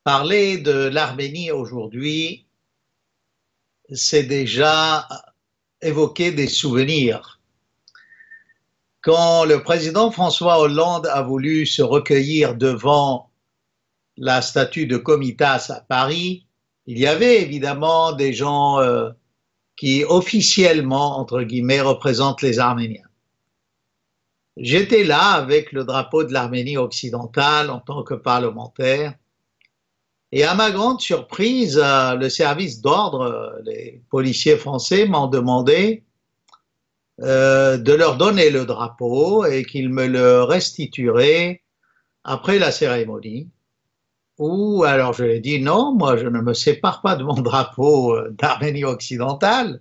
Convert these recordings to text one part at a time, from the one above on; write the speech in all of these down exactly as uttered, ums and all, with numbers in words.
Parler de l'Arménie aujourd'hui, c'est déjà évoquer des souvenirs. Quand le président François Hollande a voulu se recueillir devant la statue de Komitas à Paris, il y avait évidemment des gens euh, qui officiellement, entre guillemets, représentent les Arméniens. J'étais là avec le drapeau de l'Arménie occidentale en tant que parlementaire. Et à ma grande surprise, le service d'ordre, les policiers français m'ont demandé euh, de leur donner le drapeau et qu'ils me le restitueraient après la cérémonie. Ou alors je lui ai dit non, moi je ne me sépare pas de mon drapeau d'Arménie occidentale.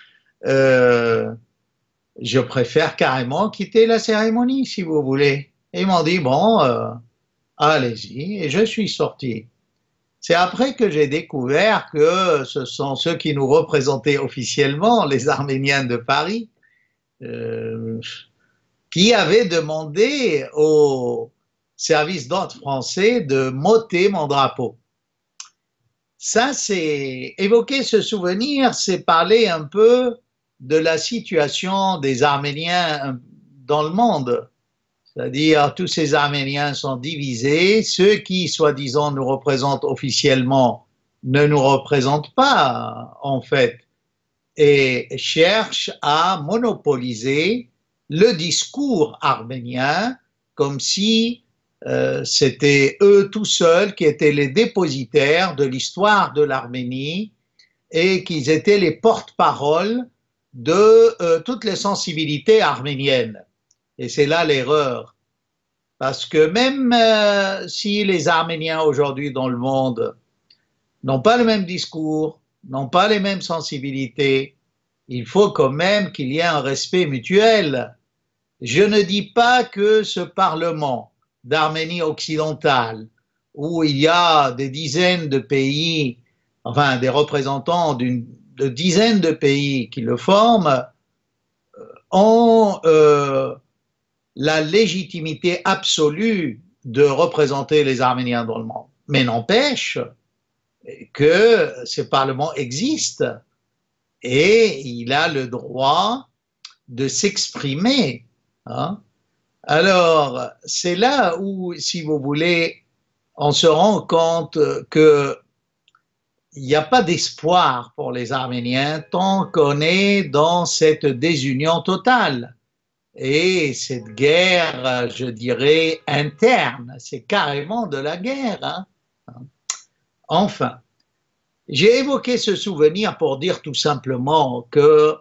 Euh, je préfère carrément quitter la cérémonie si vous voulez. Et ils m'ont dit bon, euh, allez-y. Et je suis sorti. C'est après que j'ai découvert que ce sont ceux qui nous représentaient officiellement, les Arméniens de Paris, euh, qui avaient demandé au service d'ordre français de m'ôter mon drapeau. Ça, c'est évoquer ce souvenir, c'est parler un peu de la situation des Arméniens dans le monde. C'est-à-dire, tous ces Arméniens sont divisés. Ceux qui, soi-disant, nous représentent officiellement ne nous représentent pas, en fait, et cherchent à monopoliser le discours arménien comme si euh, c'était eux tout seuls qui étaient les dépositaires de l'histoire de l'Arménie et qu'ils étaient les porte-paroles de euh, toutes les sensibilités arméniennes. Et c'est là l'erreur. Parce que même euh, si les Arméniens aujourd'hui dans le monde n'ont pas le même discours, n'ont pas les mêmes sensibilités, il faut quand même qu'il y ait un respect mutuel. Je ne dis pas que ce Parlement d'Arménie occidentale, où il y a des dizaines de pays, enfin des représentants d'une de dizaines de pays qui le forment, ont euh, la légitimité absolue de représenter les Arméniens dans le monde. Mais n'empêche que ce Parlement existe et il a le droit de s'exprimer. Hein. Alors, c'est là où, si vous voulez, on se rend compte que il n'y a pas d'espoir pour les Arméniens tant qu'on est dans cette désunion totale. Et cette guerre, je dirais, interne, c'est carrément de la guerre. Hein. Enfin, j'ai évoqué ce souvenir pour dire tout simplement que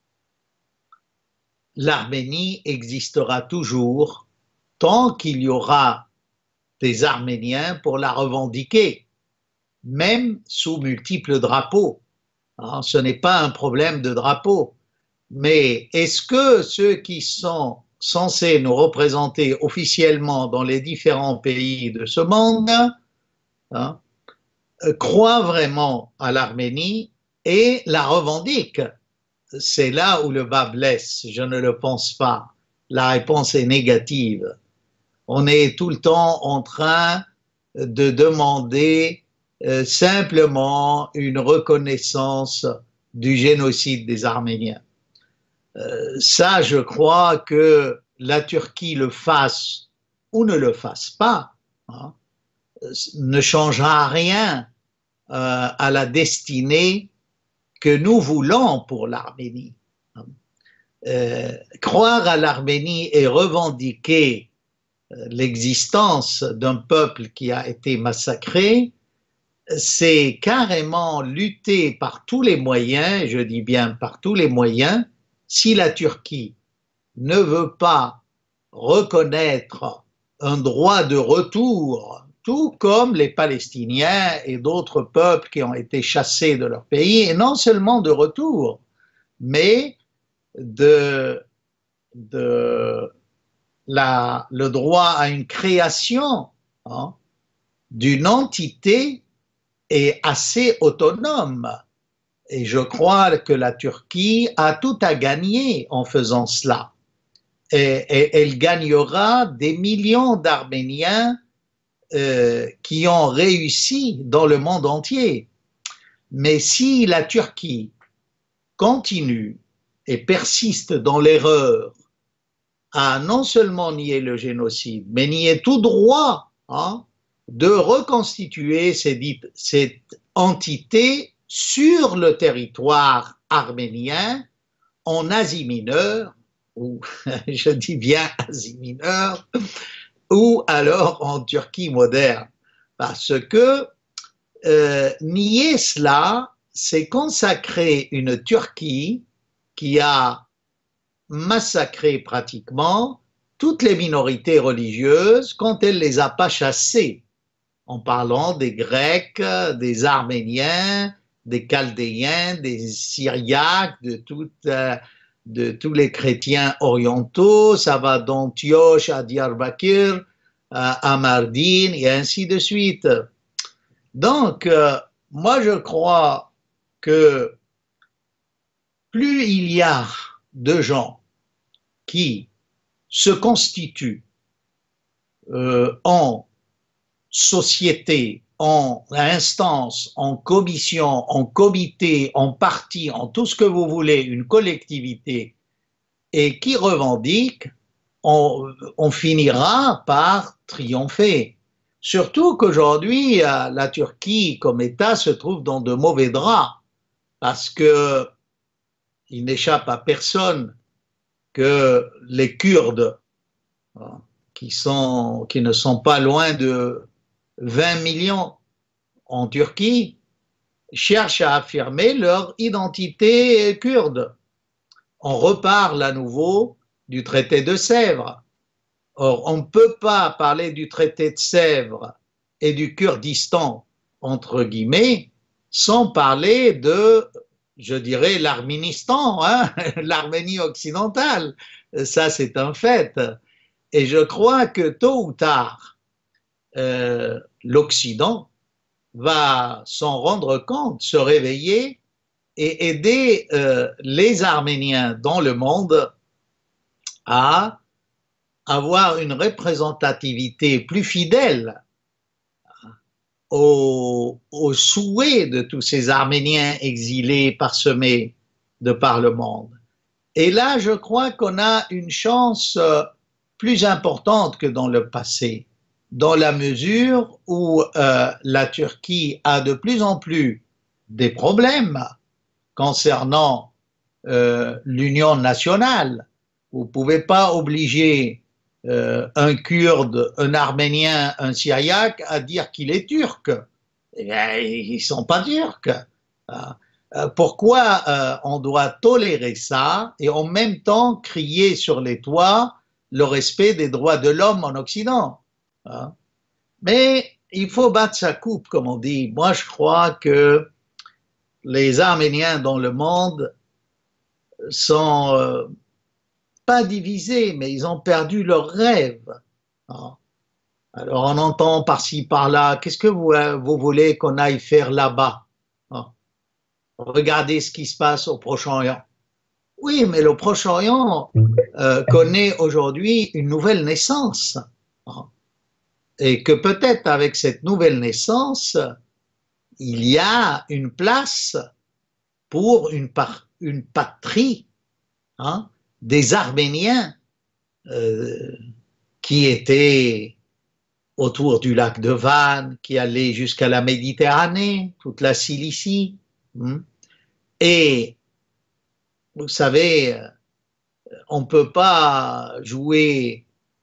l'Arménie existera toujours tant qu'il y aura des Arméniens pour la revendiquer, même sous multiples drapeaux. Hein, ce n'est pas un problème de drapeau. Mais est-ce que ceux qui sont censés nous représenter officiellement dans les différents pays de ce monde hein, croient vraiment à l'Arménie et la revendiquent? C'est là où le bas blesse, je ne le pense pas. La réponse est négative. On est tout le temps en train de demander euh, simplement une reconnaissance du génocide des Arméniens. Euh, ça, je crois que la Turquie le fasse ou ne le fasse pas, hein, ne changera rien euh, à la destinée que nous voulons pour l'Arménie. Euh, croire à l'Arménie et revendiquer euh, l'existence d'un peuple qui a été massacré, c'est carrément lutter par tous les moyens, je dis bien par tous les moyens. Si la Turquie ne veut pas reconnaître un droit de retour, tout comme les Palestiniens et d'autres peuples qui ont été chassés de leur pays, et non seulement de retour, mais de, de la, le droit à une création hein, d'une entité est assez autonome. Et je crois que la Turquie a tout à gagner en faisant cela. Et, et elle gagnera des millions d'Arméniens euh, qui ont réussi dans le monde entier. Mais si la Turquie continue et persiste dans l'erreur à non seulement nier le génocide, mais nier tout droit hein, de reconstituer cette, cette entité sur le territoire arménien en Asie mineure, ou je dis bien Asie mineure, ou alors en Turquie moderne. Parce que euh, nier cela, c'est consacrer une Turquie qui a massacré pratiquement toutes les minorités religieuses quand elle ne les a pas chassées, en parlant des Grecs, des Arméniens, des Chaldéens, des Syriaques, de, tout, euh, de tous les chrétiens orientaux, ça va d'Antioche à Diyarbakir, à Mardin, et ainsi de suite. Donc, euh, moi je crois que plus il y a de gens qui se constituent euh, en société, en instance, en commission, en comité, en parti, en tout ce que vous voulez, une collectivité, et qui revendiquent, on, on finira par triompher. Surtout qu'aujourd'hui, la Turquie comme État se trouve dans de mauvais draps, parce que il n'échappe à personne que les Kurdes, qui, sont, qui ne sont pas loin de vingt millions en Turquie, cherchent à affirmer leur identité kurde. On reparle à nouveau du traité de Sèvres. Or, on ne peut pas parler du traité de Sèvres et du Kurdistan, entre guillemets, sans parler de, je dirais, l'Arménistan, hein, l'Arménie occidentale. Ça, c'est un fait. Et je crois que tôt ou tard, euh, l'Occident va s'en rendre compte, se réveiller et aider euh, les Arméniens dans le monde à avoir une représentativité plus fidèle aux, aux souhaits de tous ces Arméniens exilés parsemés de par le monde. Et là, je crois qu'on a une chance plus importante que dans le passé, dans la mesure où euh, la Turquie a de plus en plus des problèmes concernant euh, l'union nationale. Vous ne pouvez pas obliger euh, un Kurde, un Arménien, un Syriaque à dire qu'il est turc. Eh bien, ils ne sont pas turcs. Euh, pourquoi euh, on doit tolérer ça et en même temps crier sur les toits le respect des droits de l'homme en Occident? Hein? Mais il faut battre sa coupe, comme on dit. Moi, je crois que les Arméniens dans le monde sont euh, pas divisés, mais ils ont perdu leur rêve. Hein? Alors, on entend par-ci, par-là, qu'est-ce que vous, vous voulez qu'on aille faire là-bas? Hein? Regardez ce qui se passe au Proche-Orient. Oui, mais le Proche-Orient euh, connaît aujourd'hui une nouvelle naissance. Hein? Et que peut-être avec cette nouvelle naissance, il y a une place pour une, par, une patrie hein, des Arméniens euh, qui étaient autour du lac de Van, qui allaient jusqu'à la Méditerranée, toute la Cilicie. Hein. Et vous savez, on ne peut pas jouer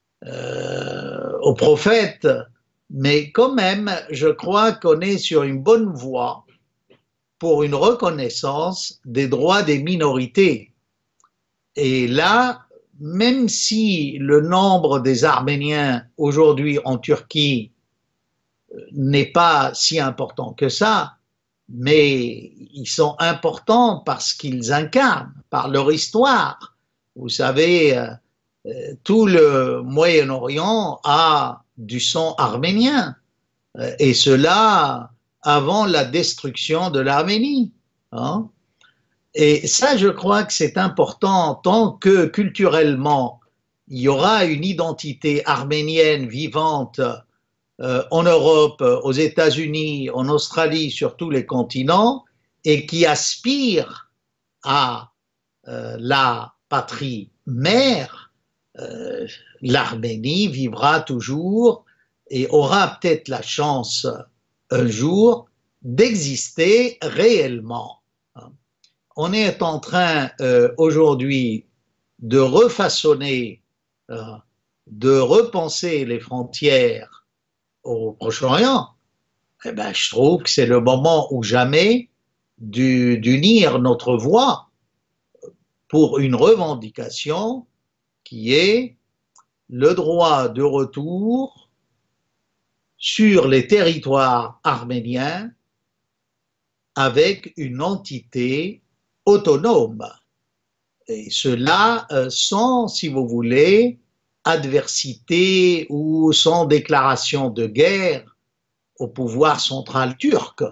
Euh, au prophète, mais quand même, je crois qu'on est sur une bonne voie pour une reconnaissance des droits des minorités. Et là, même si le nombre des Arméniens aujourd'hui en Turquie n'est pas si important que ça, mais ils sont importants parce qu'ils incarnent, par leur histoire. Vous savez, tout le Moyen-Orient a du sang arménien, et cela avant la destruction de l'Arménie. Hein? Et ça, je crois que c'est important, tant que culturellement, il y aura une identité arménienne vivante euh, en Europe, aux États-Unis, en Australie, sur tous les continents, et qui aspirent à euh, la patrie mère, euh, l'Arménie vivra toujours et aura peut-être la chance un jour d'exister réellement. On est en train euh, aujourd'hui de refaçonner, euh, de repenser les frontières au Proche-Orient. Eh ben, je trouve que c'est le moment ou jamais d'unir notre voix pour une revendication qui est le droit de retour sur les territoires arméniens avec une entité autonome. Et cela euh, sans, si vous voulez, adversité ou sans déclaration de guerre au pouvoir central turc.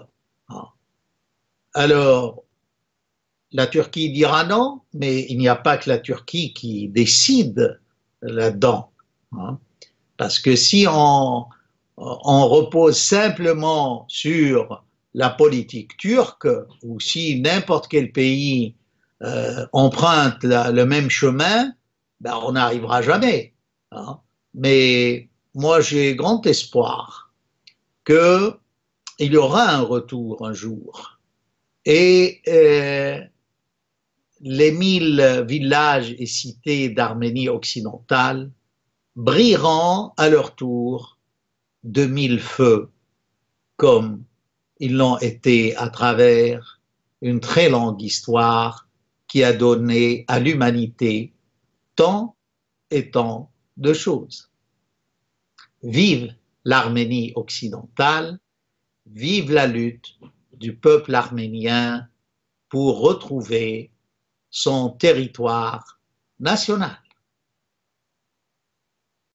Alors, la Turquie dira non, mais il n'y a pas que la Turquie qui décide là-dedans. Parce que si on, on repose simplement sur la politique turque, ou si n'importe quel pays euh, emprunte la, le même chemin, ben on n'arrivera jamais. Hein. Mais moi, j'ai grand espoir qu'il y aura un retour un jour. Et euh, les mille villages et cités d'Arménie occidentale brilleront à leur tour de mille feux, comme ils l'ont été à travers une très longue histoire qui a donné à l'humanité tant et tant de choses. Vive l'Arménie occidentale, vive la lutte du peuple arménien pour retrouver son territoire national.